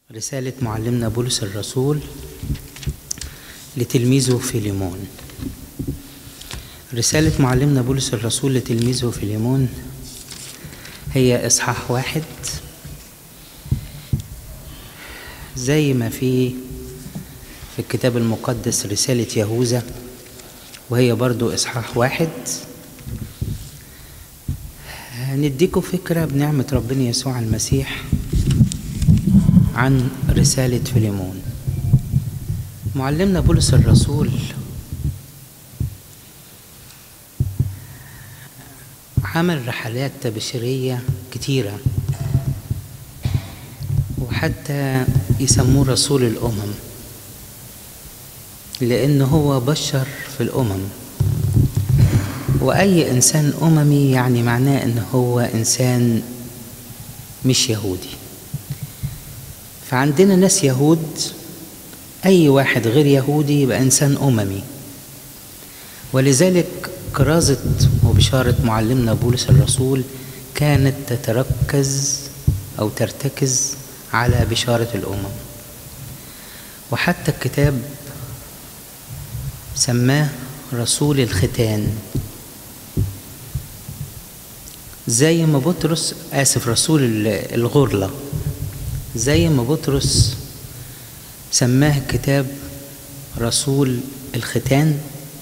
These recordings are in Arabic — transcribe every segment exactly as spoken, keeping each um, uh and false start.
رسالة معلمنا بولس الرسول لتلميذه فيليمون. رسالة معلمنا بولس الرسول لتلميذه فيليمون هي إصحاح واحد، زي ما في في الكتاب المقدس رسالة يهوذا، وهي برضو إصحاح واحد. هنديكم فكرة بنعمة ربنا يسوع المسيح عن رسالة فيليمون. معلمنا بولس الرسول عمل رحلات تبشيرية كتيرة، وحتى يسموه رسول الأمم، لأنه هو بشر في الأمم. وأي إنسان أممي يعني معناه إنه هو إنسان مش يهودي. فعندنا ناس يهود، أي واحد غير يهودي يبقى إنسان أممي. ولذلك كرازة وبشارة معلمنا بولس الرسول كانت تتركز أو ترتكز على بشارة الأمم. وحتى الكتاب سماه رسول الختان، زي ما بطرس آسف رسول الغرلة، زي ما بطرس سماه الكتاب رسول الختان،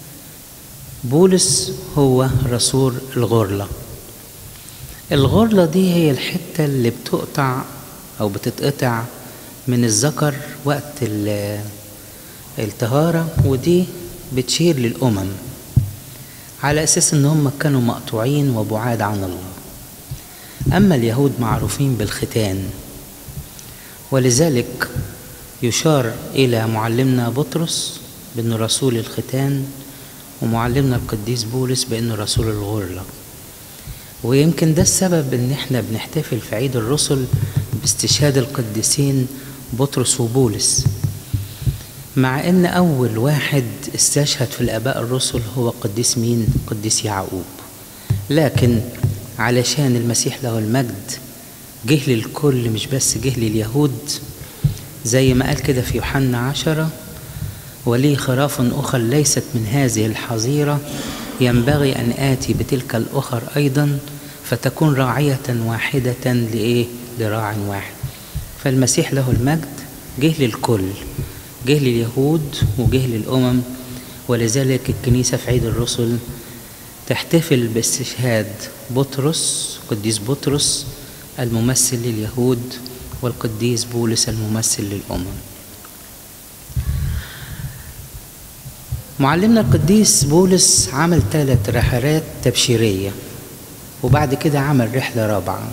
بولس هو رسول الغرلة. الغرلة دي هي الحتة اللي بتقطع أو بتتقطع من الذكر وقت الطهارة، ودي بتشير للأمم على أساس إن هم كانوا مقطوعين وبعاد عن الله. أما اليهود معروفين بالختان، ولذلك يشار إلى معلمنا بطرس بأنه رسول الختان، ومعلمنا القديس بولس بأنه رسول الغرلة. ويمكن ده السبب إن احنا بنحتفل في عيد الرسل باستشهاد القديسين بطرس وبولس، مع إن أول واحد استشهد في الآباء الرسل هو قديس مين؟ قديس يعقوب. لكن علشان المسيح له المجد جه للكل، مش بس جه لليهود، زي ما قال كده في يوحنا عشرة: ولي خراف أخر ليست من هذه الحظيرة، ينبغي أن آتي بتلك الأخر أيضا، فتكون راعية واحدة لإيه؟ لراع واحد. فالمسيح له المجد جه للكل، جه لليهود وجه للأمم. ولذلك الكنيسة في عيد الرسل تحتفل باستشهاد بطرس، قديس بطرس الممثل لليهود، والقديس بولس الممثل للأمم. معلمنا القديس بولس عمل ثلاث رحلات تبشيرية، وبعد كده عمل رحلة رابعة.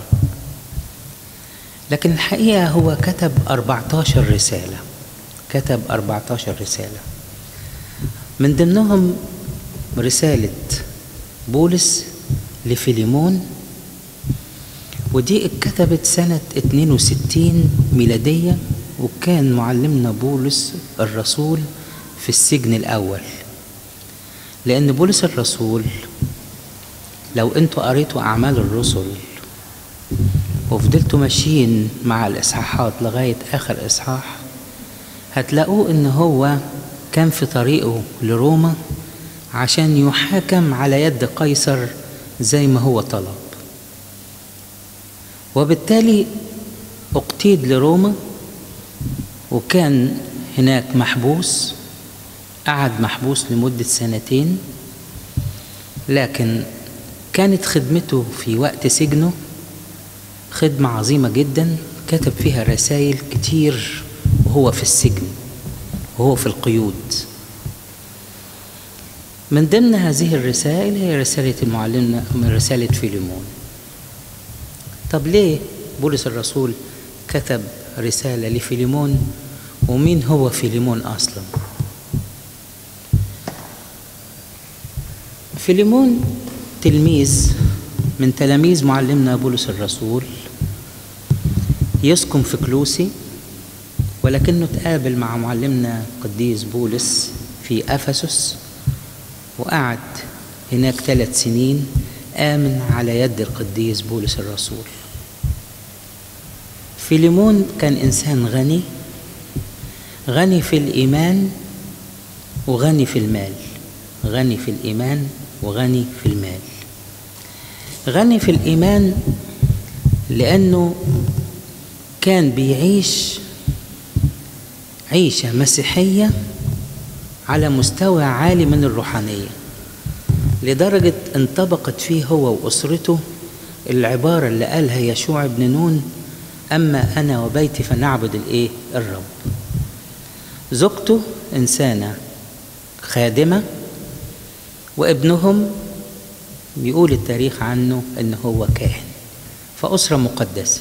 لكن الحقيقة هو كتب أربعتاشر رسالة، كتب أربعتاشر رسالة، من ضمنهم رسالة بولس لفيليمون، ودي اتكتبت سنة اتنين وستين ميلادية، وكان معلمنا بولس الرسول في السجن الأول. لأن بولس الرسول لو انتوا قريتوا أعمال الرسل وفضلتوا ماشيين مع الإصحاحات لغاية آخر إصحاح، هتلاقوه إن هو كان في طريقه لروما عشان يحاكم على يد قيصر زي ما هو طلب، وبالتالي اقتيد لروما، وكان هناك محبوس، قعد محبوس لمدة سنتين. لكن كانت خدمته في وقت سجنه خدمة عظيمة جدا، كتب فيها رسائل كتير وهو في السجن وهو في القيود. من ضمن هذه الرسائل هي رسالة المعلمنا من رسالة فيليمون. طب ليه بولس الرسول كتب رسالة لفيليمون؟ ومين هو فيليمون أصلا؟ فيليمون تلميذ من تلاميذ معلمنا بولس الرسول، يسكن في كلوسي، ولكنه تقابل مع معلمنا قديس بولس في أفسس، وقعد هناك ثلاث سنين، آمن على يد القديس بولس الرسول. فيليمون كان إنسان غني، غني في الإيمان وغني في المال. غني في الإيمان وغني في المال. غني في الإيمان لأنه كان بيعيش عيشة مسيحية على مستوى عالي من الروحانية، لدرجة انطبقت فيه هو وأسرته العبارة اللي قالها يشوع بن نون: أما أنا وبيتي فنعبد الإيه؟ الرب. زوجته إنسانة خادمة، وابنهم بيقول التاريخ عنه إن هو كاهن، فأسرة مقدسة.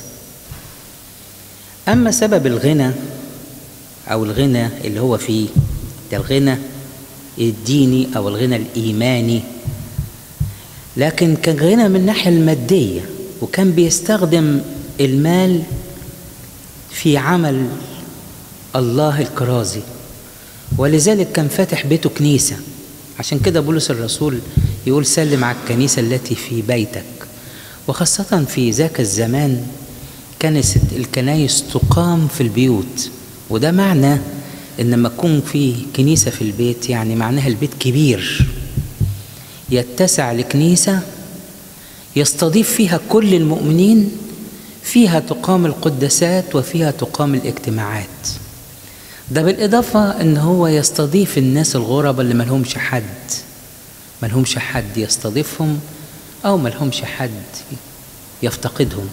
أما سبب الغنى أو الغنى اللي هو فيه ده الغنى الديني أو الغنى الإيماني، لكن كان غنى من الناحية المادية، وكان بيستخدم المال في عمل الله الكرازي، ولذلك كان فاتح بيته كنيسة. عشان كده بولس الرسول يقول: سلم على الكنيسة التي في بيتك. وخاصة في ذاك الزمان كانت الكنايس تقام في البيوت، وده معنى إن لما يكون في كنيسة في البيت يعني معناها البيت كبير يتسع لكنيسة يستضيف فيها كل المؤمنين، فيها تقام القداسات وفيها تقام الاجتماعات. ده بالإضافة إن هو يستضيف الناس الغرباء اللي ملهمش حد ملهمش حد يستضيفهم أو ملهمش حد يفتقدهم.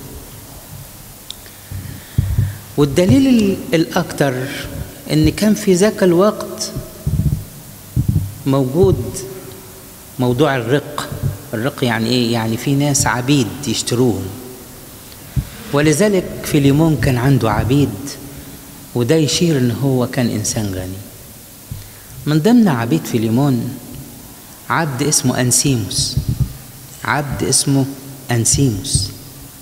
والدليل الأكثر إن كان في ذاك الوقت موجود موضوع الرق. الرق يعني إيه؟ يعني في ناس عبيد يشتروهم، ولذلك فيليمون كان عنده عبيد، وده يشير إن هو كان إنسان غني. من ضمن عبيد فيليمون عبد اسمه أنسيموس. عبد اسمه أنسيموس.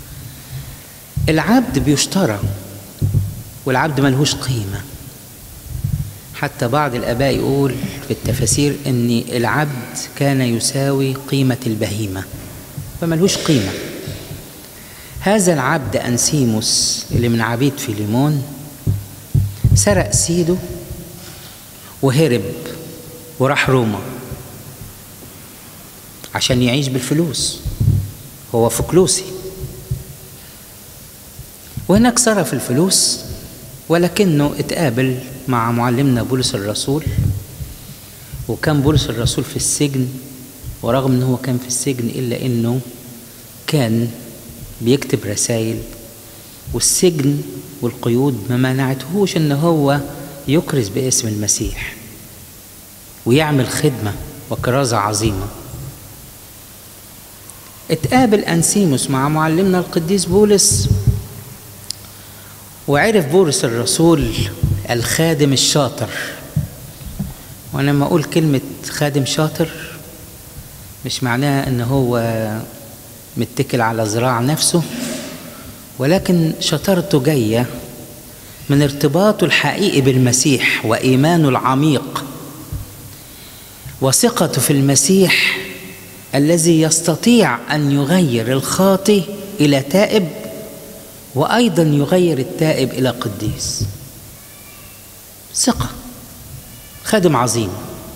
العبد بيشترى، والعبد ملهوش قيمة. حتى بعض الآباء يقول في التفاسير إن العبد كان يساوي قيمة البهيمة، فملهوش قيمة. هذا العبد أنسيموس اللي من عبيد فيليمون سرق سيده وهرب وراح روما عشان يعيش بالفلوس، هو فكلوسي، وهناك صرف الفلوس. ولكنه اتقابل مع معلمنا بولس الرسول، وكان بولس الرسول في السجن، ورغم انه كان في السجن إلا انه كان بيكتب رسائل، والسجن والقيود ما منعتهوش ان هو يكرز باسم المسيح ويعمل خدمة وكرازة عظيمة. اتقابل أنسيموس مع معلمنا القديس بولس، وعرف بولس الرسول الخادم الشاطر. وانا لما اقول كلمة خادم شاطر مش معناها ان هو متكل على ذراع نفسه، ولكن شطارته جاية من ارتباطه الحقيقي بالمسيح وإيمانه العميق وثقته في المسيح الذي يستطيع أن يغير الخاطئ إلى تائب، وأيضا يغير التائب إلى قديس. ثقة. خادم عظيم.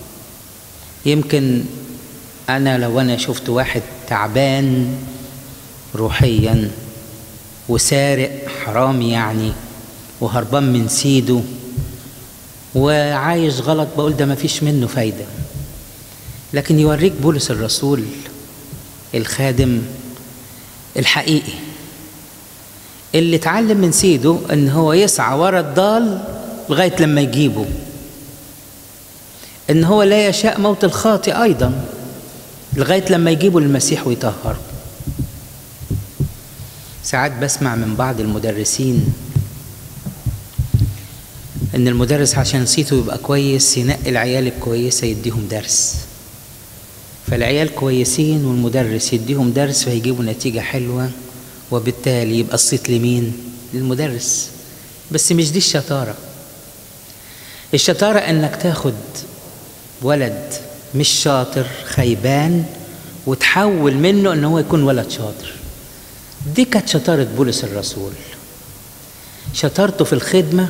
يمكن أنا لو أنا شفت واحد تعبان روحيا وسارق حرامي يعني وهربان من سيده وعايش غلط، بقول ده ما فيش منه فايدة. لكن يوريك بولس الرسول الخادم الحقيقي اللي اتعلم من سيده ان هو يسعى ورا الضال لغاية لما يجيبه، ان هو لا يشاء موت الخاطئ ايضا لغاية لما يجيبه للمسيح ويطهره. ساعات بسمع من بعض المدرسين ان المدرس عشان صيته يبقى كويس ينقي العيال الكويسة يديهم درس، فالعيال كويسين والمدرس يديهم درس فيجيبوا نتيجة حلوة، وبالتالي يبقى الصيت لمين؟ للمدرس. بس مش دي الشطارة. الشطارة انك تاخد ولد مش شاطر خيبان وتحول منه ان هو يكون ولد شاطر. دي كانت شطارة بولس الرسول. شطارته في الخدمة،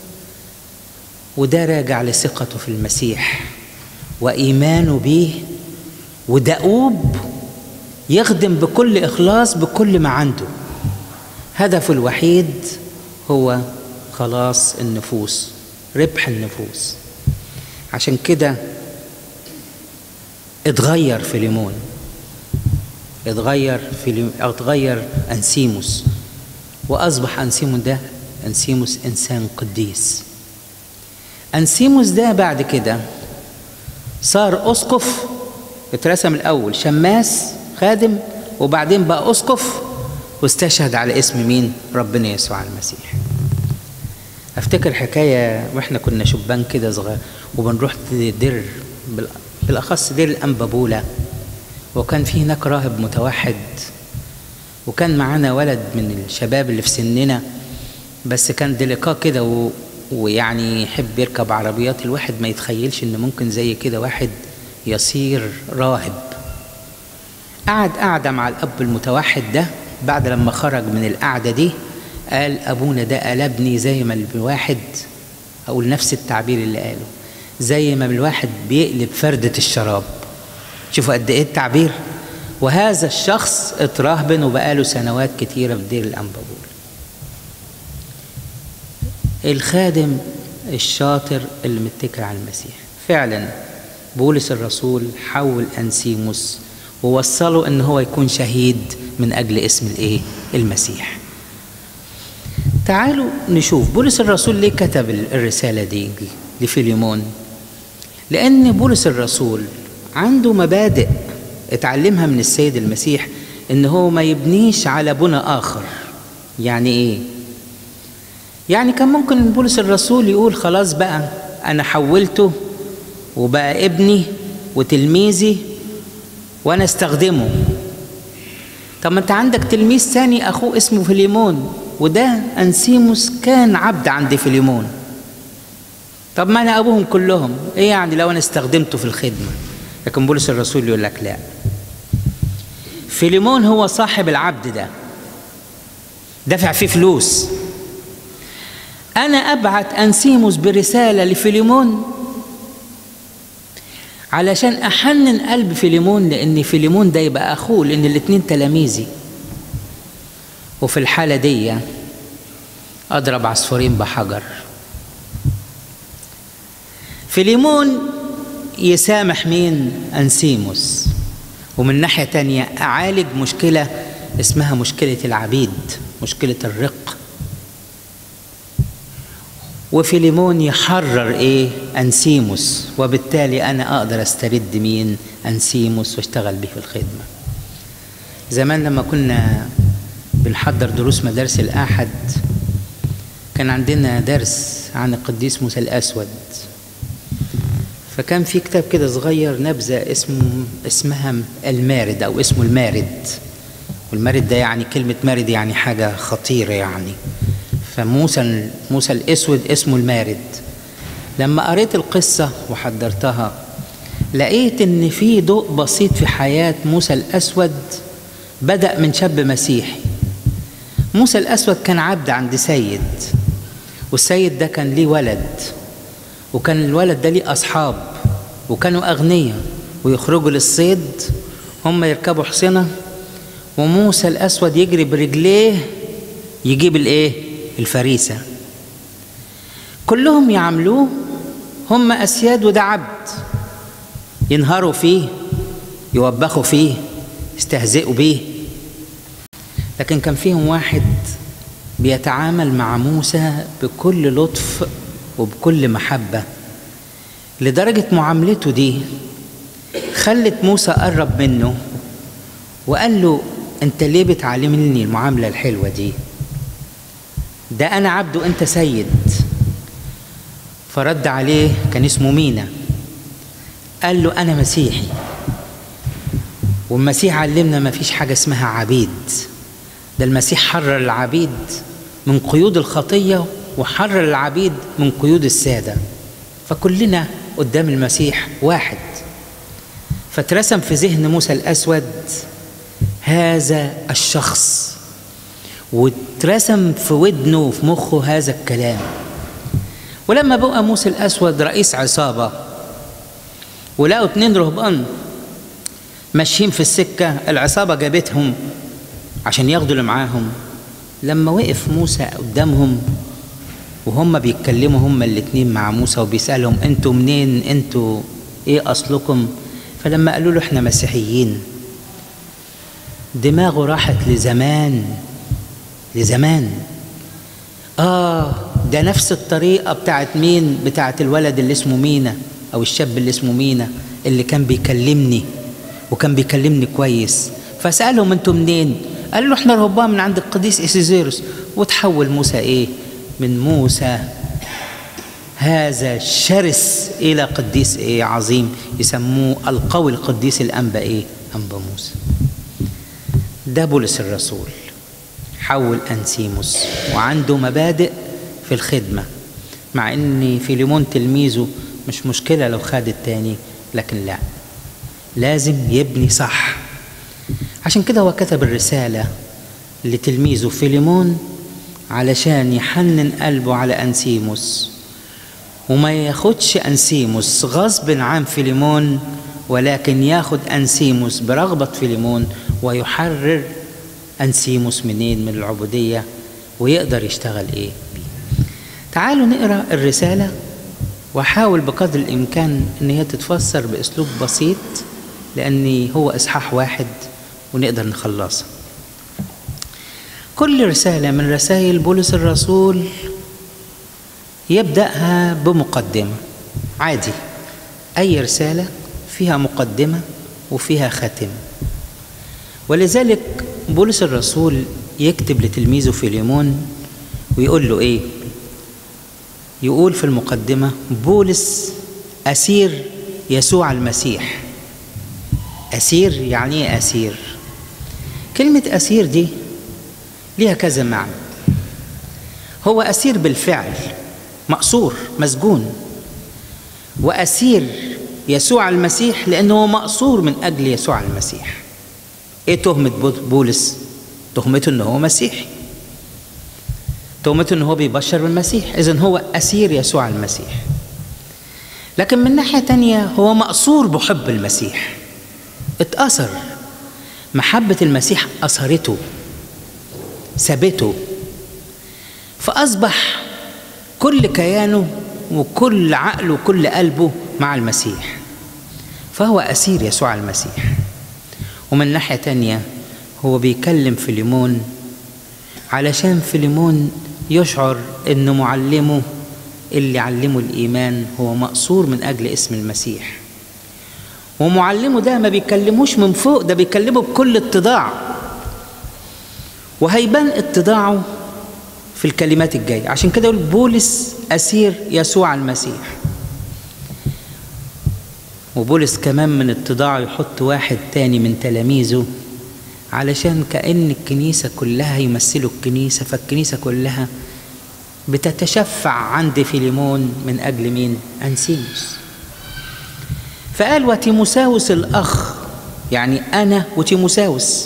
وده راجع لثقته في المسيح وإيمانه بيه، ودؤوب يخدم بكل إخلاص بكل ما عنده. هدفه الوحيد هو خلاص النفوس، ربح النفوس. عشان كده اتغير فيليمون، اتغير فيليمون اتغير أنسيموس، وأصبح أنسيموس ده أنسيموس إنسان قديس. أنسيموس ده بعد كده صار أسقف، اترسم الأول شماس خادم، وبعدين بقى أسقف، واستشهد على اسم مين؟ ربنا يسوع المسيح. أفتكر حكاية وإحنا كنا شبان كده صغير وبنروح دير، بالأخص دير الأنبابولة، وكان في هناك راهب متوحد، وكان معانا ولد من الشباب اللي في سننا، بس كان ديليكا كده و... ويعني يحب يركب عربيات. الواحد ما يتخيلش إن ممكن زي كده واحد يصير راهب. قعد قعدة مع الأب المتوحد ده، بعد لما خرج من القعدة دي قال أبونا ده قلبني زي ما الواحد، أقول نفس التعبير اللي قاله، زي ما الواحد بيقلب فردة الشراب. شوفوا قد إيه التعبير. وهذا الشخص اتراهبن وبقاله سنوات كتيرة في دير الأنبابول. الخادم الشاطر اللي متكل على المسيح. فعلا بولس الرسول حول أنسيموس ووصله ان هو يكون شهيد من اجل اسم الايه؟ المسيح. تعالوا نشوف بولس الرسول ليه كتب الرسالة دي لفيليمون. لان بولس الرسول عنده مبادئ اتعلمها من السيد المسيح، ان هو ما يبنيش على بنى اخر. يعني ايه؟ يعني كان ممكن بولس الرسول يقول خلاص بقى انا حولته وبقى ابني وتلميذي وانا استخدمه. طب ما انت عندك تلميذ ثاني اخوه اسمه فيليمون، وده أنسيموس كان عبد عند فيليمون. طب ما انا ابوهم كلهم، ايه يعني لو انا استخدمته في الخدمة؟ لكن بولس الرسول يقول لك لا، فيليمون هو صاحب العبد ده، دفع فيه فلوس. انا ابعت أنسيموس برسالة لفيليمون علشان أحنن قلب فيليمون، لأن فيليمون ده يبقى أخوه، لأن الاتنين تلاميذي. وفي الحالة دي أضرب عصفورين بحجر. فيليمون يسامح مين؟ أنسيموس، ومن ناحية تانية أعالج مشكلة اسمها مشكلة العبيد، مشكلة الرق. وفيليمون يحرر ايه؟ أنسيموس، وبالتالي انا اقدر استرد مين؟ أنسيموس، واشتغل به في الخدمة. زمان لما كنا بنحضر دروس مدارس الأحد كان عندنا درس عن القديس موسى الأسود، فكان في كتاب كده صغير نبذة اسمه اسمها المارد أو اسمه المارد. والمارد ده يعني كلمة مارد يعني حاجة خطيرة يعني، فموسى موسى الأسود اسمه المارد. لما قريت القصة وحضرتها لقيت إن في ضوء بسيط في حياة موسى الأسود بدأ من شاب مسيحي. موسى الأسود كان عبد عند سيد، والسيد ده كان ليه ولد، وكان الولد ده ليه أصحاب وكانوا أغنياء ويخرجوا للصيد، هم يركبوا حصنة وموسى الأسود يجري برجليه يجيب الإيه؟ الفريسة. كلهم يعملوه، هم أسياد وده عبد، ينهروا فيه، يوبخوا فيه، يستهزئوا بيه. لكن كان فيهم واحد بيتعامل مع موسى بكل لطف وبكل محبة، لدرجة معاملته دي خلت موسى قرب منه وقال له انت ليه بتعلمني المعاملة الحلوة دي؟ ده انا عبد وانت سيد. فرد عليه، كان اسمه مينا، قال له انا مسيحي، والمسيح علمنا ما فيش حاجة اسمها عبيد، ده المسيح حرر العبيد من قيود الخطية وحرر العبيد من قيود السادة، فكلنا قدام المسيح واحد. فترسم في ذهن موسى الأسود هذا الشخص، واترسم في ودنه وفي مخه هذا الكلام. ولما بقى موسى الأسود رئيس عصابة ولقوا اتنين رهبان ماشيين في السكة، العصابة جابتهم عشان ياخدوا اللي معاهم. لما وقف موسى قدامهم وهم بيتكلموا هما الاتنين مع موسى وبيسألهم انتوا منين، انتوا ايه اصلكم، فلما قالوا له احنا مسيحيين، دماغه راحت لزمان لزمان. اه ده نفس الطريقة بتاعت مين؟ بتاعت الولد اللي اسمه مينا او الشاب اللي اسمه مينا اللي كان بيكلمني وكان بيكلمني كويس. فسألهم انتوا منين؟ قالوا له احنا رهبان من عند القديس إيسيزيروس. وتحول موسى ايه؟ من موسى هذا الشرس الى قديس ايه عظيم، يسموه القوي القديس الانبا ايه؟ انبا موسى. ده بولس الرسول حول أنسيموس وعنده مبادئ في الخدمة، مع ان فيليمون تلميذه مش مشكلة لو خد التاني، لكن لا، لازم يبني صح. عشان كده هو كتب الرسالة لتلميذه فيليمون علشان يحنن قلبه على أنسيموس وما ياخدش أنسيموس غصب عن فيليمون، ولكن ياخد أنسيموس برغبة فيليمون ويحرر أنسيموس منين؟ من العبودية، ويقدر يشتغل إيه بيه. تعالوا نقرأ الرسالة وحاول بقدر الإمكان أن هي تتفسر بأسلوب بسيط، لأن هو إصحاح واحد ونقدر نخلصها. كل رسالة من رسائل بولس الرسول يبدأها بمقدمة عادي. أي رسالة فيها مقدمة وفيها ختم، ولذلك بولس الرسول يكتب لتلميذه فيليمون ويقول له إيه؟ يقول في المقدمة: بولس أسير يسوع المسيح. أسير يعني إيه أسير؟ كلمة أسير دي ليها كذا معنى. هو أسير بالفعل، مأسور مسجون، وأسير يسوع المسيح لأنه مأسور من أجل يسوع المسيح. إيه تهمة بولس؟ تهمته أنه هو مسيحي، تهمته أنه هو بيبشر بالمسيح، إذن هو أسير يسوع المسيح. لكن من ناحية تانية هو مأسور بحب المسيح، اتأثر، محبة المسيح أثرته ثبته، فأصبح كل كيانه وكل عقله وكل قلبه مع المسيح، فهو أسير يسوع المسيح. ومن ناحية تانية هو بيكلم فيليمون علشان فيليمون يشعر إن معلمه اللي علمه الإيمان هو مأسور من أجل اسم المسيح، ومعلمه ده ما بيكلموش من فوق، ده بيكلمه بكل اتضاع، وهيبان اتضاعه في الكلمات الجاية. عشان كده يقول بولس أسير يسوع المسيح. وبولس كمان من اتضاعه يحط واحد تاني من تلاميذه علشان كأن الكنيسة كلها يمثلوا الكنيسة، فالكنيسة كلها بتتشفع عند فيليمون من أجل مين؟ أنسيموس. فقال وتيموساوس الأخ، يعني أنا وتيموساوس،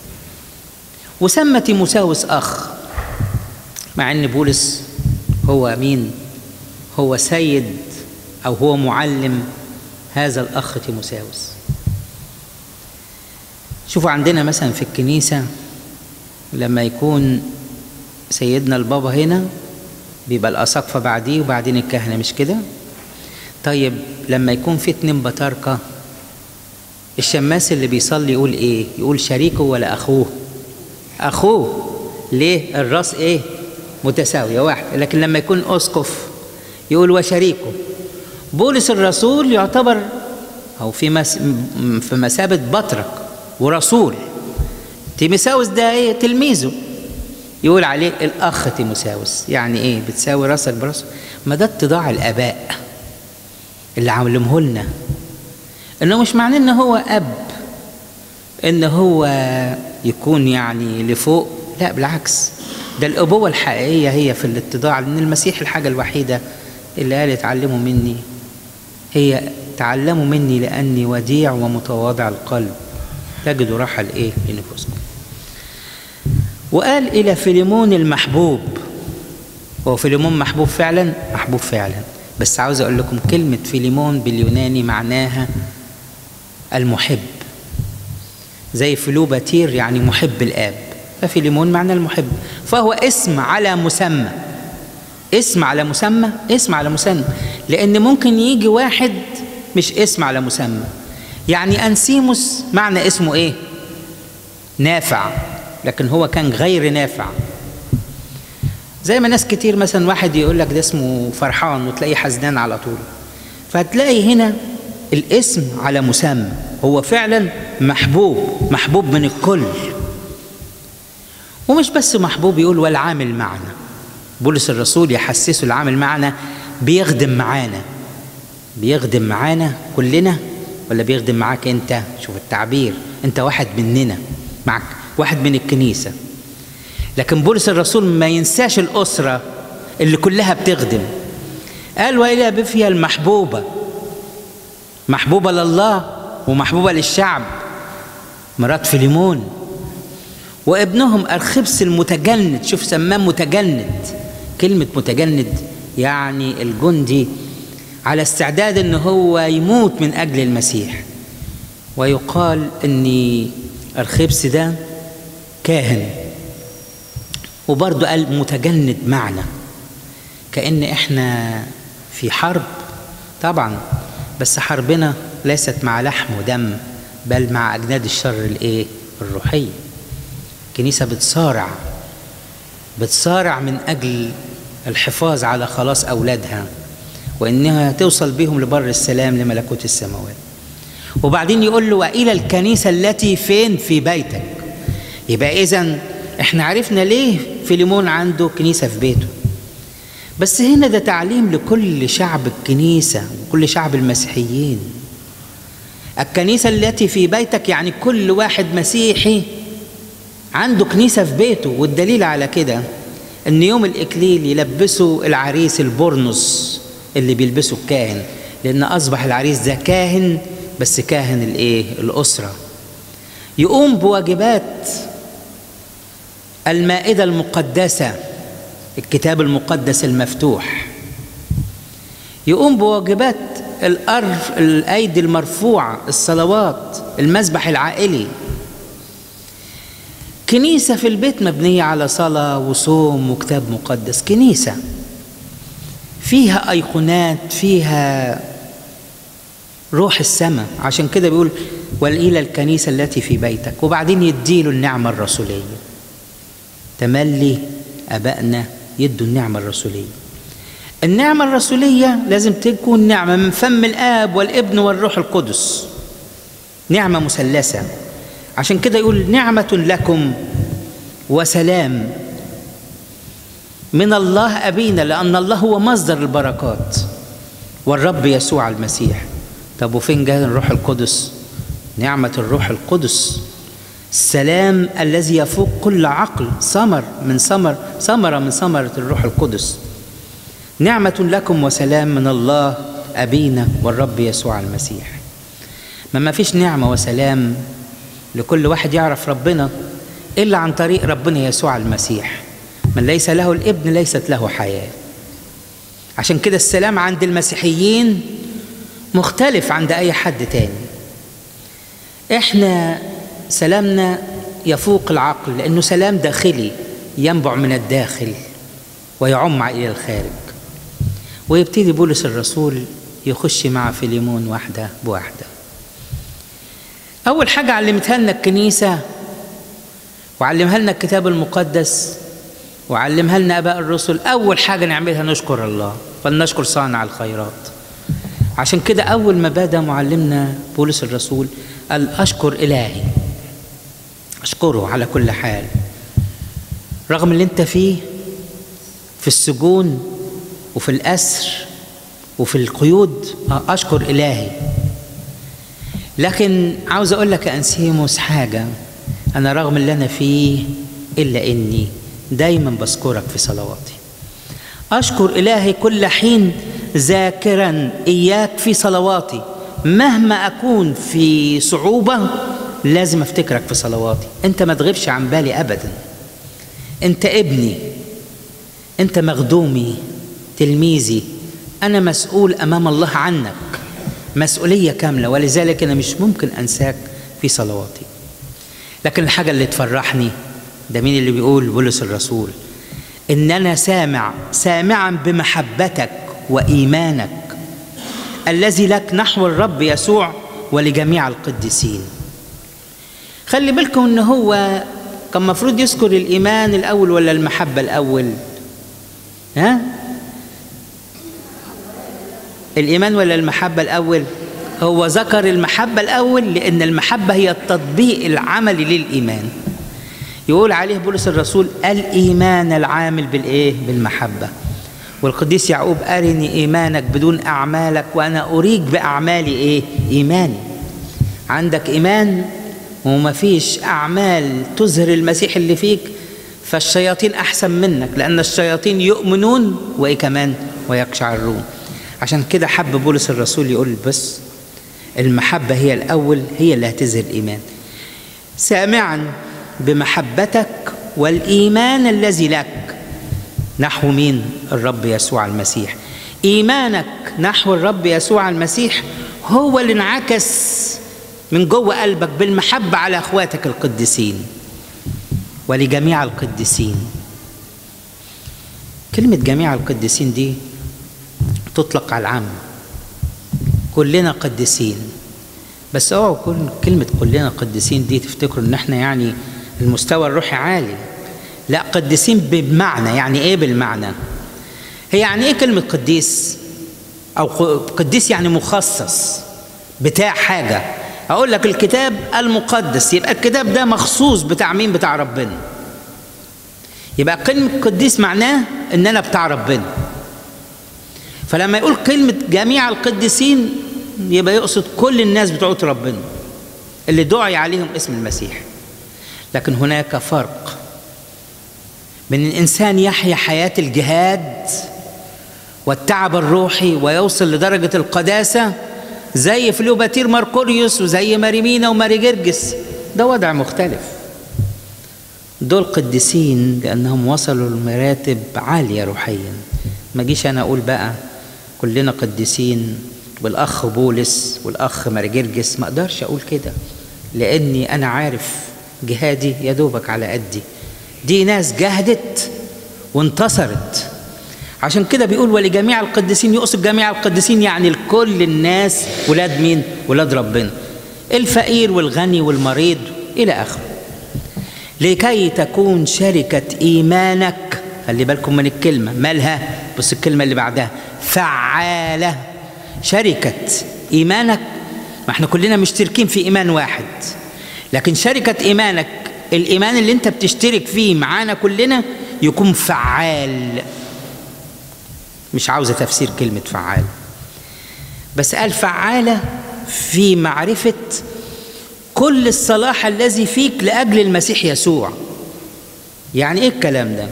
وسمى تيموساوس أخ، مع أن بولس هو مين؟ هو سيد أو هو معلم هذا الأخ تيموساوس. شوفوا عندنا مثلا في الكنيسة لما يكون سيدنا البابا هنا بيبقى الأساقفة بعديه وبعدين الكهنة، مش كده؟ طيب لما يكون في اتنين بطاركة، الشماس اللي بيصلي يقول ايه؟ يقول شريكه ولا أخوه؟ أخوه. ليه؟ الراس ايه؟ متساوية واحد. لكن لما يكون أسقف يقول وشريكه. بولس الرسول يعتبر أو في مس... في مثابة بطرك ورسول. تيموساوس ده ايه؟ تلميذه، يقول عليه الأخ تيموساوس. يعني ايه؟ بتساوي راسك براسه. ما ده اتضاع الآباء اللي علمه لنا، انه مش معناه ان هو اب ان هو يكون يعني لفوق، لا بالعكس، ده الابوه الحقيقيه هي في الاتضاع. لان المسيح الحاجه الوحيده اللي قال اتعلموا مني هي تعلموا مني لاني وديع ومتواضع القلب تجدوا راحه لايه؟ لنفوسكم. وقال إلى فيليمون المحبوب. هو فيليمون محبوب فعلا؟ محبوب فعلا، بس عاوز أقول لكم كلمة فيليمون باليوناني معناها المحب، زي فيلوباتير يعني محب الآب، ففيليمون معنى المحب، فهو اسم على مسمى. اسم على مسمى، اسم على مسمى، لأن ممكن يجي واحد مش اسم على مسمى. يعني أنسيموس معنى اسمه إيه؟ نافع، لكن هو كان غير نافع. زي ما ناس كتير مثلا واحد يقول لك ده اسمه فرحان وتلاقيه حزنان على طول، فهتلاقي هنا الاسم على مسمى، هو فعلا محبوب، محبوب من الكل. ومش بس محبوب، يقول والعامل معنا. بولس الرسول يحسسه العامل معنا بيخدم معانا. بيخدم معانا كلنا ولا بيخدم معاك انت؟ شوف التعبير، انت واحد مننا، معك واحد من الكنيسة. لكن بولس الرسول ما ينساش الأسرة اللي كلها بتخدم. قال وإلى بفيا المحبوبة، محبوبة لله ومحبوبة للشعب، مرات فيليمون، وابنهم أرخبس المتجند. شوف سماه متجند. كلمة متجند يعني الجندي على استعداد ان هو يموت من اجل المسيح. ويقال ان أرخبس ده كاهن، وبرضه قال متجند معنا، كأن احنا في حرب طبعا، بس حربنا ليست مع لحم ودم، بل مع أجناد الشر الايه؟ الروحية. الكنيسة بتصارع بتصارع من أجل الحفاظ على خلاص أولادها، وإنها توصل بهم لبر السلام لملكوت السماوات. وبعدين يقول له وإلى الكنيسة التي فين؟ في بيتك. يبقى إذن إحنا عرفنا ليه فيليمون عنده كنيسة في بيته، بس هنا ده تعليم لكل شعب الكنيسة وكل شعب المسيحيين. الكنيسة التي في بيتك يعني كل واحد مسيحي عنده كنيسة في بيته. والدليل على كده ان يوم الإكليل يلبسوا العريس البرنس اللي بيلبسه الكاهن، لأن أصبح العريس ده كاهن، بس كاهن الايه؟ الأسرة. يقوم بواجبات المائدة المقدسة، الكتاب المقدس المفتوح. يقوم بواجبات الأرف، الأيدي المرفوعة، الصلوات، المذبح العائلي. كنيسة في البيت مبنية على صلاة وصوم وكتاب مقدس. كنيسة فيها أيقونات، فيها روح السماء. عشان كده بيقول وإلى الكنيسة التي في بيتك. وبعدين يديله النعمة الرسولية. تملي أبائنا يدوا النعمة الرسولية. النعمة الرسولية لازم تكون نعمة من فم الآب والابن والروح القدس، نعمة مثلثة. عشان كده يقول نعمة لكم وسلام من الله أبينا، لأن الله هو مصدر البركات، والرب يسوع المسيح. طب وفين جاء الروح القدس؟ نعمة الروح القدس، السلام الذي يفوق كل عقل، ثمر من ثمر ثمرة من ثمرة الروح القدس. نعمة لكم وسلام من الله أبينا والرب يسوع المسيح. ما ما فيش نعمة وسلام لكل واحد يعرف ربنا إلا عن طريق ربنا يسوع المسيح. من ليس له الابن ليست له حياة. عشان كده السلام عند المسيحيين مختلف عند أي حد تاني. إحنا سلامنا يفوق العقل، لأنه سلام داخلي ينبع من الداخل ويعم إلى الخارج. ويبتدي بولس الرسول يخش مع فيليمون واحدة بواحدة. أول حاجة علمتها لنا الكنيسة، وعلمها لنا الكتاب المقدس، وعلمها لنا آباء الرسل. أول حاجة نعملها نشكر الله، فلنشكر صانع الخيرات. عشان كده أول ما بدأ معلمنا بولس الرسول قال أشكر إلهي، أشكره على كل حال، رغم اللي أنت فيه، في السجون وفي الأسر وفي القيود، أشكر إلهي. لكن عاوز أقول لك يا أنسيموس حاجة، أنا رغم اللي أنا فيه إلا إني دايما بذكرك في صلواتي. أشكر إلهي كل حين ذاكرا إياك في صلواتي. مهما أكون في صعوبة لازم أفتكرك في صلواتي. أنت ما تغيبش عن بالي أبدا. انت ابني، انت مخدومي، تلميذي، انا مسؤول امام الله عنك مسؤولية كاملة، ولذلك انا مش ممكن انساك في صلواتي. لكن الحاجة اللي تفرحني، ده مين اللي بيقول؟ بولس الرسول، ان انا سامع سامعا بمحبتك وايمانك الذي لك نحو الرب يسوع ولجميع القديسين. خلي بالكم ان هو كان مفروض يذكر الايمان الاول ولا المحبة الاول؟ ها؟ الايمان ولا المحبة الاول؟ هو ذكر المحبة الاول لان المحبة هي التطبيق العملي للايمان. يقول عليه بولس الرسول الايمان العامل بالايه؟ بالمحبة. والقديس يعقوب أرني إيمانك بدون أعمالك وأنا أريك بأعمالي إيه؟ إيماني. عندك إيمان وما فيش أعمال تظهر المسيح اللي فيك، فالشياطين أحسن منك، لأن الشياطين يؤمنون وإيه كمان؟ ويقشعرون. عشان كده حب بولس الرسول يقول بس المحبة هي الأول، هي اللي هتظهر الإيمان. سامعا بمحبتك والإيمان الذي لك نحو مين؟ الرب يسوع المسيح. إيمانك نحو الرب يسوع المسيح هو اللي انعكس من جوه قلبك بالمحبة على أخواتك القديسين ولجميع القديسين. كلمة جميع القديسين دي تطلق على العام، كلنا قديسين، بس اوعوا كلمة كلنا قديسين دي تفتكروا ان احنا يعني المستوى الروحي عالي. لا، قديسين بمعنى، يعني ايه بالمعنى؟ هي يعني ايه كلمة قديس؟ او قديس يعني مخصص بتاع حاجة. اقول لك الكتاب المقدس، يبقى الكتاب ده مخصوص بتاع مين؟ بتاع ربنا. يبقى كلمة قديس معناه ان انا بتاع ربنا. فلما يقول كلمة جميع القديسين يبقى يقصد كل الناس بتوع ربنا اللي دعي عليهم اسم المسيح. لكن هناك فرق بين الإنسان يحيا حياة الجهاد والتعب الروحي ويوصل لدرجة القداسة زي فلوباتير ماركوريوس وزي ماريمينا وماري جرجس، ده وضع مختلف. دول قديسين لأنهم وصلوا لمراتب عالية روحيا. ما جيش أنا أقول بقى كلنا قديسين والأخ بولس والأخ ماري جرجس، ما أقدرش أقول كده، لأني أنا عارف جهادي يا دوبك على قدي. دي ناس جهدت وانتصرت. عشان كده بيقول ولجميع القديسين، يقصد جميع القديسين يعني لكل الناس، ولاد مين؟ ولاد ربنا، الفقير والغني والمريض إلى آخره. لكي تكون شركة إيمانك، خلي بالكم من الكلمة مالها، بص الكلمة اللي بعدها فعالة. شركة إيمانك، ما احنا كلنا مشتركين في إيمان واحد، لكن شركة إيمانك، الإيمان اللي انت بتشترك فيه معانا كلنا يكون فعال. مش عاوزة تفسير كلمة فعال، بس قال فعالة في معرفة كل الصلاح الذي فيك لأجل المسيح يسوع. يعني ايه الكلام ده؟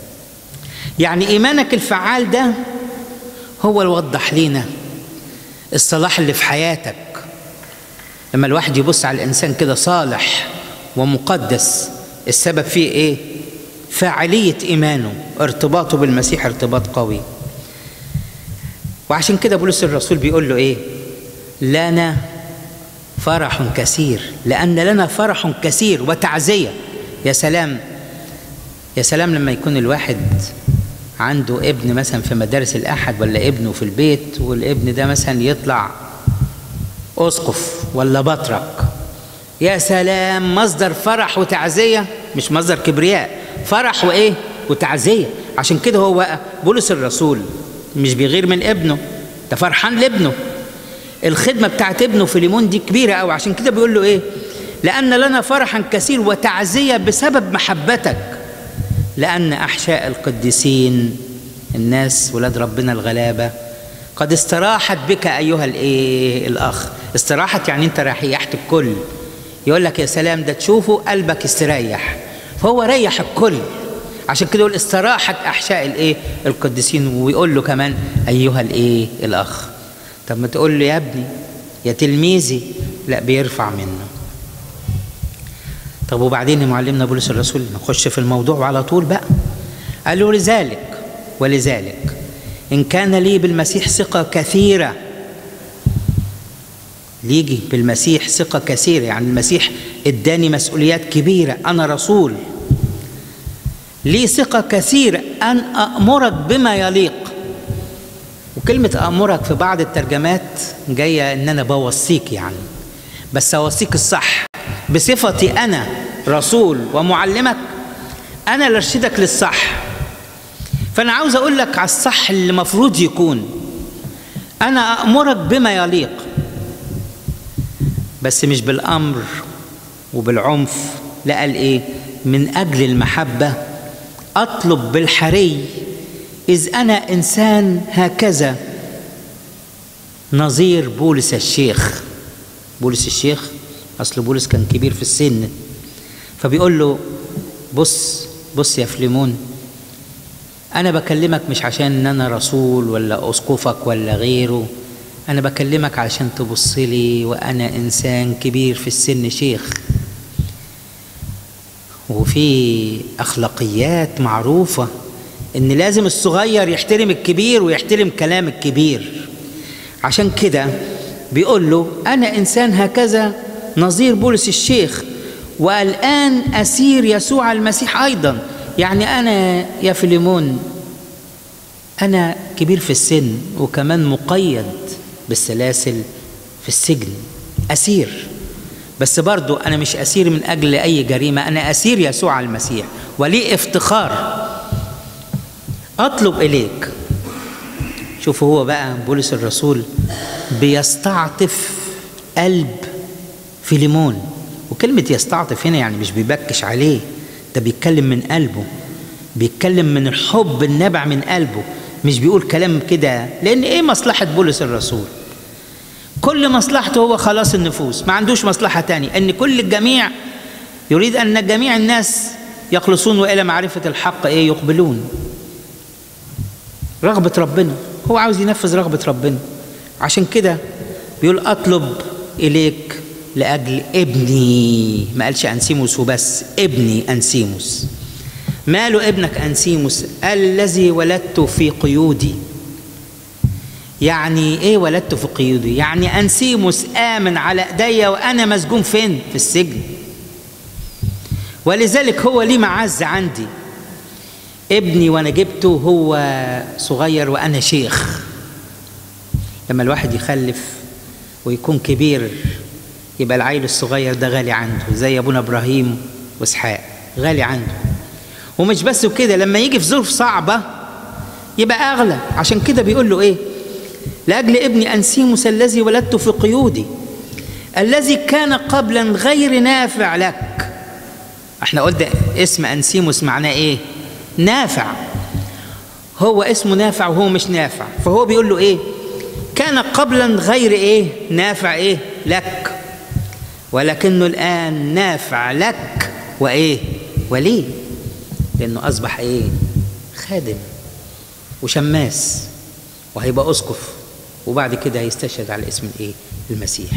يعني إيمانك الفعال ده هو اللي وضح لنا الصلاح اللي في حياتك. لما الواحد يبص على الإنسان كده صالح ومقدس، السبب فيه ايه؟ فاعلية إيمانه، ارتباطه بالمسيح ارتباط قوي. وعشان كده بولس الرسول بيقول له ايه؟ لنا فرح كثير، لأن لنا فرح كثير وتعزية. يا سلام يا سلام لما يكون الواحد عنده ابن مثلا في مدارس الأحد ولا ابنه في البيت، والابن ده مثلا يطلع أسقف ولا بطرك، يا سلام، مصدر فرح وتعزية، مش مصدر كبرياء، فرح وإيه؟ وتعزية. عشان كده هو بولس الرسول مش بيغير من ابنه، ده فرحان لابنه. الخدمة بتاعت ابنه فيليمون دي كبيرة قوي، عشان كده بيقول له إيه؟ لأن لنا فرحا كثير وتعزية بسبب محبتك، لأن أحشاء القديسين، الناس ولاد ربنا الغلابة، قد استراحت بك أيها الإيه؟ الأخ. استراحت يعني أنت ريحت الكل. يقول لك يا سلام، ده تشوفه قلبك استريح، فهو ريح الكل. عشان كده يقول استراحت أحشاء الإيه؟ القديسين. ويقول له كمان أيها الإيه؟ الأخ. طب ما تقول له يا ابني، يا تلميذي، لا، بيرفع منه. طب وبعدين يا معلمنا بولس الرسول نخش في الموضوع على طول بقى. قال له لذلك ولذلك إن كان لي بالمسيح ثقة كثيرة، ليجي بالمسيح ثقة كثيرة يعني المسيح اداني مسؤوليات كبيرة، أنا رسول لي ثقة كثيرة أن أأمرك بما يليق. وكلمة أأمرك في بعض الترجمات جاية إن أنا بوصيك يعني، بس أوصيك الصح بصفتي أنا رسول ومعلمك، أنا اللي أرشدك للصح. فأنا عاوز أقول لك على الصح اللي مفروض يكون، أنا أأمرك بما يليق، بس مش بالأمر وبالعنف، لا، قال إيه؟ من أجل المحبة أطلب بالحري، إذ أنا إنسان هكذا نظير بولس الشيخ. بولس الشيخ أصل بولس كان كبير في السن، فبيقول له بص بص يا فليمون، أنا بكلمك مش عشان إن أنا رسول ولا أسقفك ولا غيره، أنا بكلمك عشان تبص لي وأنا إنسان كبير في السن شيخ، وفي أخلاقيات معروفة إن لازم الصغير يحترم الكبير ويحترم كلام الكبير. عشان كده بيقول له أنا إنسان هكذا نظير بولس الشيخ، والآن أسير يسوع المسيح أيضا. يعني أنا يا فيليمون أنا كبير في السن وكمان مقيد بالسلاسل في السجن، أسير، بس برضو أنا مش أسير من أجل أي جريمة، أنا أسير يسوع المسيح ولي افتخار أطلب إليك. شوفوا هو بقى بولس الرسول بيستعطف قلب فيليمون، وكلمة يستعطف هنا يعني مش بيبكش عليه، ده بيتكلم من قلبه، بيتكلم من الحب النابع من قلبه، مش بيقول كلام كده. لأن إيه مصلحة بولس الرسول؟ كل مصلحته هو خلاص النفوس، ما عندوش مصلحة تانية، أن كل الجميع يريد أن جميع الناس يخلصون وإلى معرفة الحق إيه يقبلون. رغبة ربنا، هو عاوز ينفذ رغبة ربنا. عشان كده بيقول أطلب إليك لأجل ابني، ما قالش أنسيموس وبس، ابني أنسيموس. ماله ابنك أنسيموس؟ الذي ولدته في قيودي. يعني إيه ولدته في قيودي؟ يعني أنسيموس آمن على إيديا وأنا مسجون فين؟ في السجن، ولذلك هو ليه معزة عندي. ابني وأنا جبته هو صغير وأنا شيخ. لما الواحد يخلف ويكون كبير يبقى العيل الصغير ده غالي عنده، زي أبونا إبراهيم وإسحاق غالي عنده. ومش بس كده، لما يجي في ظروف صعبة يبقى أغلى. عشان كده بيقول له إيه؟ لأجل ابني أنسيموس الذي ولدته في قيودي، الذي كان قبلا غير نافع لك. احنا قلنا اسم أنسيموس معناه إيه؟ نافع. هو اسمه نافع وهو مش نافع، فهو بيقول له إيه؟ كان قبلا غير إيه؟ نافع إيه؟ لك، ولكنه الآن نافع لك وإيه؟ وليه؟ لأنه أصبح إيه؟ خادم وشماس، وهيبقى أسقف، وبعد كده هيستشهد على اسم الإيه؟ المسيح.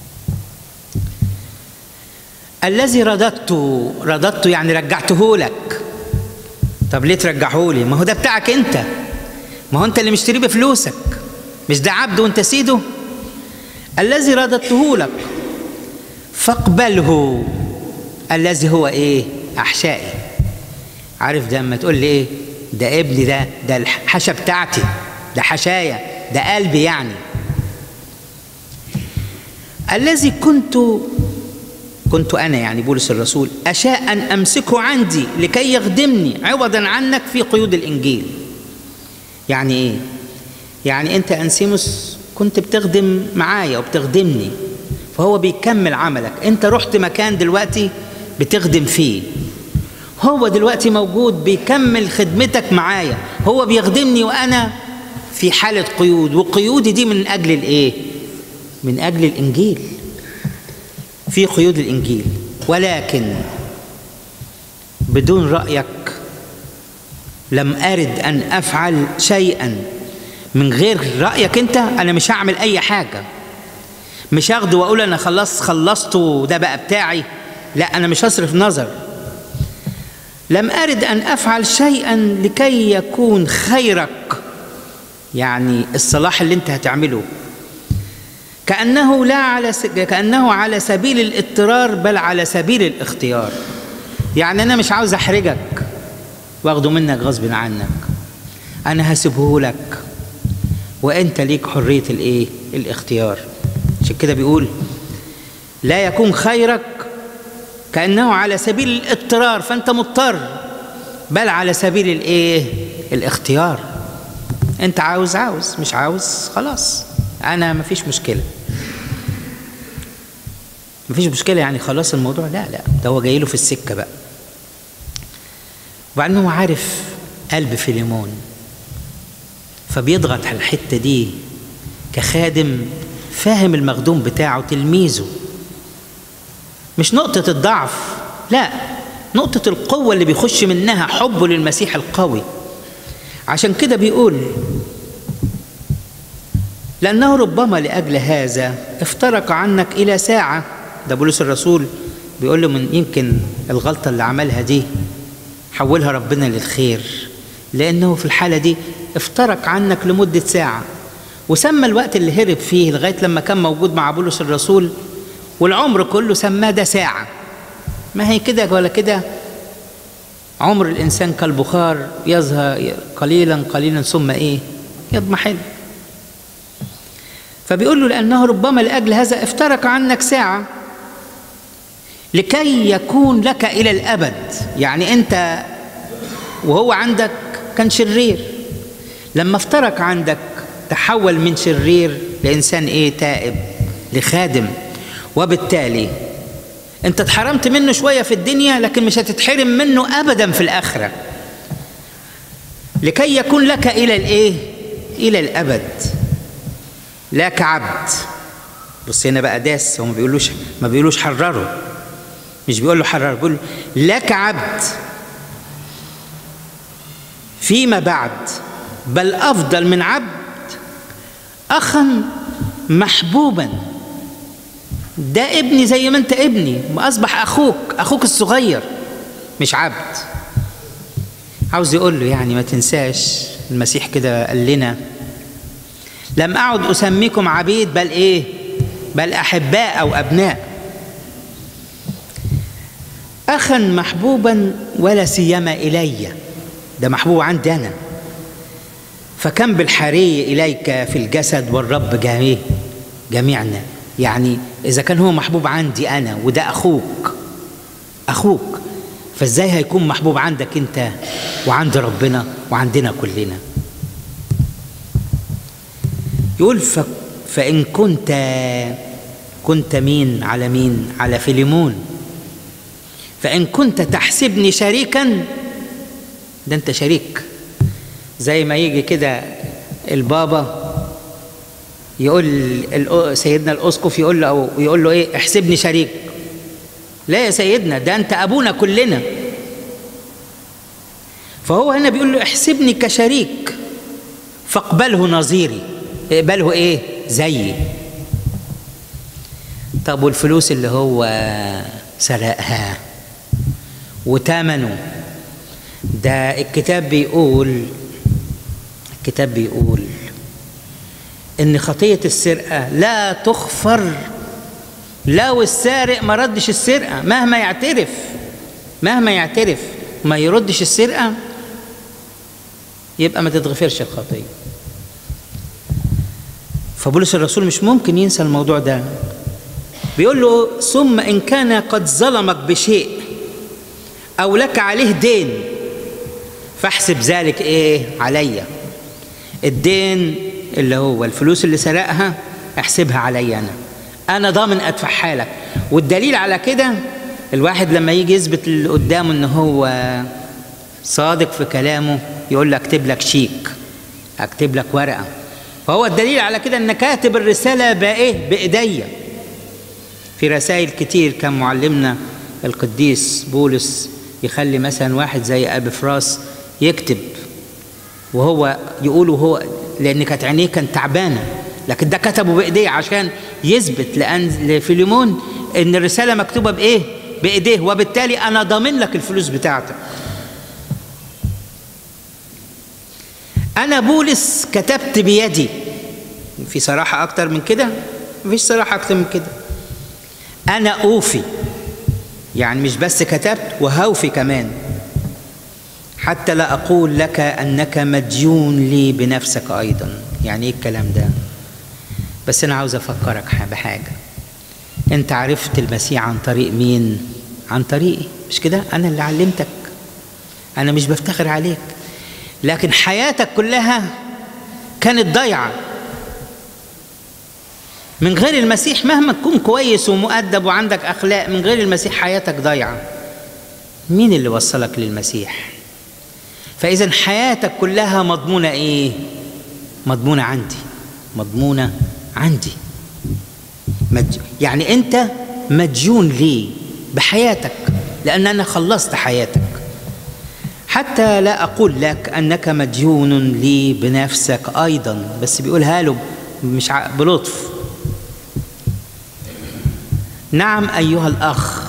الذي رددته، رددته يعني رجعته لك. طب ليه ترجعه لي؟ ما هو ده بتاعك أنت، ما هو أنت اللي مشتريه بفلوسك، مش ده عبد وأنت سيده؟ الذي رددته لك فاقبله، الذي هو إيه؟ أحشائي. عارف ده لما تقول لي إيه؟ ده ابني، ده ده الحشا بتاعتي، ده حشايا، ده قلبي يعني. الذي كنت كنت أنا يعني بولس الرسول أشاء أن أمسكه عندي لكي يخدمني عوضا عنك في قيود الإنجيل. يعني إيه؟ يعني أنت أنسيموس كنت بتخدم معايا وبتخدمني، فهو بيكمل عملك. أنت رحت مكان دلوقتي بتخدم فيه، هو دلوقتي موجود بيكمل خدمتك معايا، هو بيخدمني وأنا في حالة قيود، وقيودي دي من أجل الإيه؟ من أجل الإنجيل، في قيود الإنجيل. ولكن بدون رأيك لم أرد أن أفعل شيئا. من غير رأيك أنت أنا مش هعمل أي حاجة، مش هاخده وأقول أنا خلصت خلصته ده بقى بتاعي. لا أنا مش هصرف نظر. لم أرد أن أفعل شيئا لكي يكون خيرك، يعني الصلاح اللي أنت هتعمله، كأنه لا على س... كأنه على سبيل الاضطرار بل على سبيل الاختيار. يعني أنا مش عاوز أحرجك واخده منك غصب عنك، أنا هسيبه لك وأنت ليك حرية الإيه؟ الاختيار. عشان كده بيقول لا يكون خيرك كأنه على سبيل الاضطرار، فأنت مضطر، بل على سبيل الإيه؟ الاختيار. أنت عاوز عاوز، مش عاوز خلاص، أنا مفيش مشكلة، مفيش مشكلة يعني خلاص الموضوع. لا لا، ده هو جاي له في السكة بقى. وبعدين هو عارف قلب فيليمون، فبيضغط على الحتة دي كخادم فاهم المخدوم بتاعه، تلميذه، مش نقطة الضعف، لا، نقطة القوة اللي بيخش منها حبه للمسيح القوي. عشان كده بيقول لأنه ربما لأجل هذا افترق عنك إلى ساعة. ده بولس الرسول بيقول له من يمكن الغلطة اللي عملها دي حولها ربنا للخير، لأنه في الحالة دي افترق عنك لمدة ساعة، وسمى الوقت اللي هرب فيه لغاية لما كان موجود مع بولس الرسول والعمر كله سماه ده ساعة. ما هي كده ولا كده، عمر الإنسان كالبخار يظهر قليلا قليلا ثم إيه؟ يضمحل. فبيقول له لأنه ربما لأجل هذا افترق عنك ساعة لكي يكون لك إلى الأبد. يعني أنت وهو عندك كان شرير، لما افترق عندك تحول من شرير لإنسان إيه؟ تائب، لخادم، وبالتالي أنت اتحرمت منه شوية في الدنيا لكن مش هتتحرم منه أبدا في الآخرة، لكي يكون لك إلى الإيه؟ إلى الأبد، لا كعبد. بص هنا بقى داس، هو ما بيقولوش ما بيقولوش حرره، مش بيقول له حرره، بيقول لا كعبد فيما بعد، بل أفضل من عبد، أخا محبوبا. ده ابني زي ما أنت ابني، أصبح أخوك، أخوك الصغير مش عبد. عاوز يقول له يعني ما تنساش المسيح كده قال لنا لم أعد أسميكم عبيد بل إيه؟ بل أحباء أو أبناء. أخا محبوبا ولا سيما إلي، ده محبوب عندي أنا، فكم بالحري إليك في الجسد والرب جميع جميعنا. يعني إذا كان هو محبوب عندي أنا وده أخوك أخوك، فإزاي هيكون محبوب عندك أنت وعند ربنا وعندنا كلنا؟ يقول ف... فإن كنت كنت مين على مين؟ على فيليمون. فإن كنت تحسبني شريكا، ده أنت شريك. زي ما يجي كده البابا يقول سيدنا الأسقف يقول له أو يقول له إيه؟ احسبني شريك. لا يا سيدنا، ده أنت أبونا كلنا. فهو هنا بيقول له احسبني كشريك فاقبله نظيري، اقبله إيه؟ زيي. طب والفلوس اللي هو سرقها وتمنه، ده الكتاب بيقول الكتاب بيقول إن خطية السرقة لا تغفر لو السارق ما ردش السرقة، مهما يعترف مهما يعترف ما يردش السرقة، يبقى ما تتغفرش الخطية. فبولس الرسول مش ممكن ينسى الموضوع ده. بيقول له ثم إن كان قد ظلمك بشيء أو لك عليه دين فاحسب ذلك إيه؟ عليا. الدين اللي هو الفلوس اللي سرقها احسبها عليا أنا، أنا ضامن أدفعها لك. والدليل على كده الواحد لما يجي يثبت اللي قدامه إن هو صادق في كلامه يقول له أكتب لك شيك، أكتب لك ورقة. فهو الدليل على كده إن كاتب الرسالة بإيه؟ بإيديا. في رسائل كتير كان معلمنا القديس بولس يخلي مثلا واحد زي أبي فراس يكتب وهو يقول وهو، لأن كانت عينيه كانت تعبانة، لكن ده كتبه بإيديه عشان يثبت لأن لفيليمون إن الرسالة مكتوبة بإيه؟ بايديه، وبالتالي انا ضامن لك الفلوس بتاعتك. انا بولس كتبت بيدي. في صراحه اكتر من كده؟ مفيش صراحه اكتر من كده. انا اوفي، يعني مش بس كتبت وهوفي كمان، حتى لا اقول لك انك مديون لي بنفسك ايضا. يعني ايه الكلام ده؟ بس انا عاوز افكرك بحاجه. انت عرفت المسيح عن طريق مين؟ عن طريقي، مش كده؟ انا اللي علمتك، انا مش بفتخر عليك، لكن حياتك كلها كانت ضايعه. من غير المسيح مهما تكون كويس ومؤدب وعندك اخلاق، من غير المسيح حياتك ضايعه. مين اللي وصلك للمسيح؟ فاذا حياتك كلها مضمونه ايه؟ مضمونه عندي، مضمونه عندي. مج... يعني انت مديون لي بحياتك، لان انا خلصت حياتك. حتى لا اقول لك انك مديون لي بنفسك ايضا، بس بيقولها له مش ع... بلطف. نعم ايها الاخ،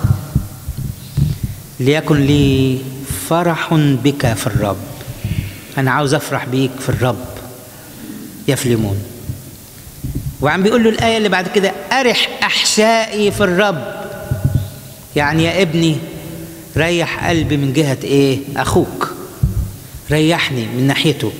ليكن لي فرح بك في الرب. انا عاوز افرح بيك في الرب يا فليمون. وعم بيقول له الآية اللي بعد كده: أرح أحشائي في الرب. يعني يا ابني ريح قلبي من جهة إيه؟ أخوك، ريحني من ناحيته.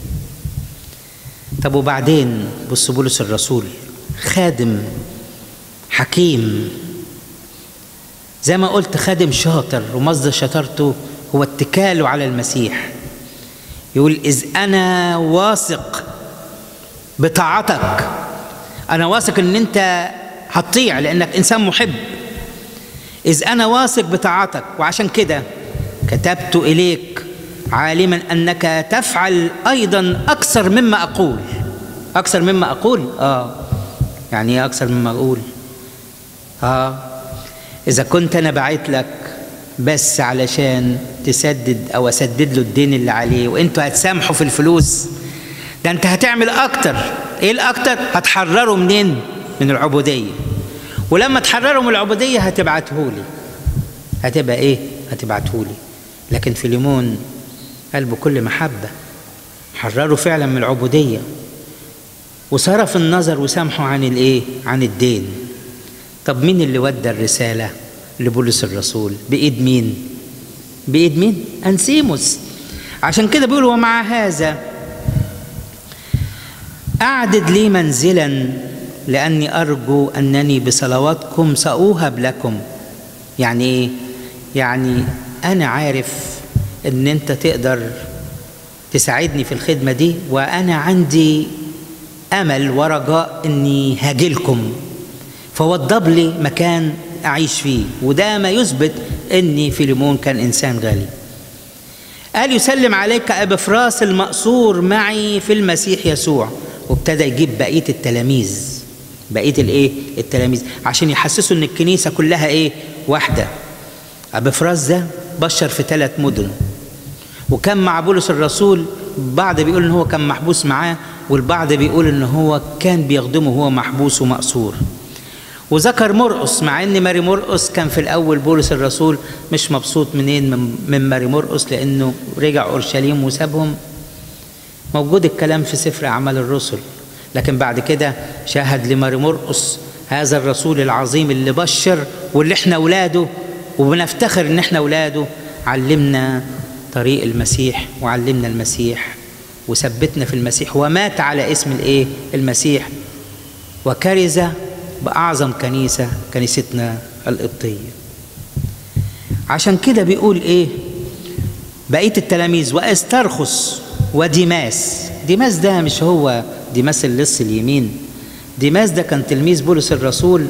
طب وبعدين بص بولس الرسول خادم حكيم، زي ما قلت خادم شاطر، ومصدر شطارته هو اتكاله على المسيح. يقول: إذ أنا واثق بطاعتك. أنا واثق إن أنت هتطيع لأنك إنسان محب. إذ أنا واثق بطاعتك، وعشان كده كتبت إليك عالما أنك تفعل أيضا أكثر مما أقول. أكثر مما أقول؟ آه يعني إيه أكثر مما أقول؟ آه إذا كنت أنا بعت لك بس علشان تسدد أو أسدد له الدين اللي عليه، وأنتوا هتسامحوا في الفلوس، ده أنت هتعمل أكتر. إيه الأكتر؟ هتحرره منين؟ من العبودية. ولما تحرره من العبودية هتبعته لي. هتبقى إيه؟ هتبعته لي. لكن فيليمون قلبه كل محبة، حرره فعلا من العبودية، وصرف النظر وسامحه عن الإيه؟ عن الدين. طب مين اللي ودى الرسالة لبولس الرسول؟ بإيد مين؟ بإيد مين؟ أنسيموس. عشان كده بيقول: ومع هذا أعدد لي منزلا، لأني أرجو أنني بصلواتكم سأوهب لكم. يعني إيه؟ يعني أنا عارف أن أنت تقدر تساعدني في الخدمة دي، وأنا عندي أمل ورجاء أني هاجلكم، فوضب لي مكان أعيش فيه. وده ما يثبت أني فيليمون كان إنسان غالي. قال: يسلم عليك أبفراس المأسور معي في المسيح يسوع. وابتدى يجيب بقية التلاميذ، بقية الايه؟ التلاميذ، عشان يحسسوا ان الكنيسة كلها ايه؟ واحدة. أبفراس ده بشر في ثلاث مدن، وكان مع بولس الرسول. بعض بيقول ان هو كان محبوس معاه، والبعض بيقول ان هو كان بيخدمه وهو محبوس ومأسور. وذكر مرقس، مع ان ماري مرقس كان في الاول بولس الرسول مش مبسوط منين من ماري مرقس، لانه رجع اورشليم وسابهم. موجود الكلام في سفر اعمال الرسل. لكن بعد كده شاهد لماري مرقس هذا الرسول العظيم اللي بشر، واللي احنا اولاده وبنفتخر ان احنا اولاده، علمنا طريق المسيح وعلمنا المسيح وثبتنا في المسيح، ومات على اسم الايه؟ المسيح، وكرز بأعظم كنيسة، كنيستنا القبطية. عشان كده بيقول ايه؟ بقية التلاميذ: وأسترخس وديماس. ديماس ده مش هو ديماس اللص اليمين، ديماس ده كان تلميذ بولس الرسول،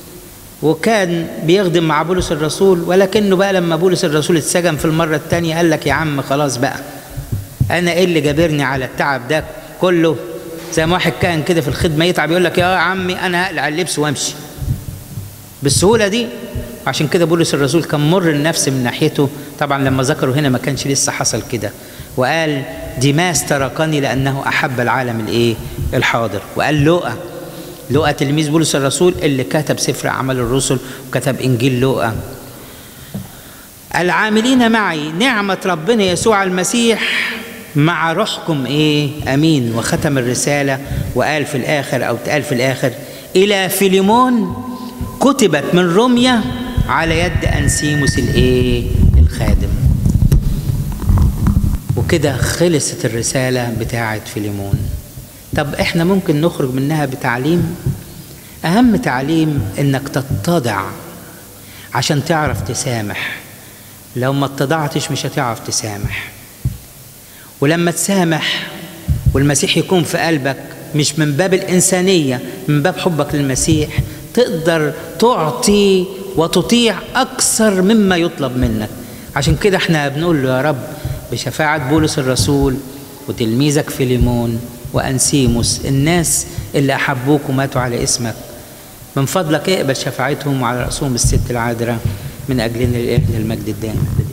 وكان بيخدم مع بولس الرسول. ولكنه بقى لما بولس الرسول اتسجن في المرة الثانية قال لك: يا عم خلاص بقى، أنا إيه اللي جابرني على التعب ده كله؟ زي ما واحد كان كده في الخدمة يتعب يقول لك: يا عمي أنا هقلع اللبس وامشي بالسهولة دي. عشان كده بولس الرسول كان مر النفس من ناحيته. طبعا لما ذكروا هنا ما كانش لسه حصل كده، وقال: ديماس تركني لأنه أحب العالم الإيه؟ الحاضر. وقال لوقا، لوقا تلميذ بولس الرسول اللي كتب سفر أعمال الرسل وكتب إنجيل لوقا، العاملين معي نعمة ربنا يسوع المسيح مع روحكم ايه امين. وختم الرسالة وقال في الاخر او اتقال في الاخر الى فيليمون كتبت من روميا على يد انسيموس الايه الخادم. وكده خلصت الرسالة بتاعة فيليمون. طب احنا ممكن نخرج منها بتعليم. اهم تعليم انك تتضع عشان تعرف تسامح. لو ما اتضعتش مش هتعرف تسامح. ولما تسامح والمسيح يكون في قلبك مش من باب الإنسانية، من باب حبك للمسيح، تقدر تعطي وتطيع أكثر مما يطلب منك. عشان كده احنا بنقول له يا رب بشفاعة بولس الرسول وتلميذك فيليمون وأنسيموس، الناس اللي أحبوك وماتوا على اسمك، من فضلك اقبل شفاعتهم وعلى رأسهم الست العذراء من أجلنا الإله المجد الدائم.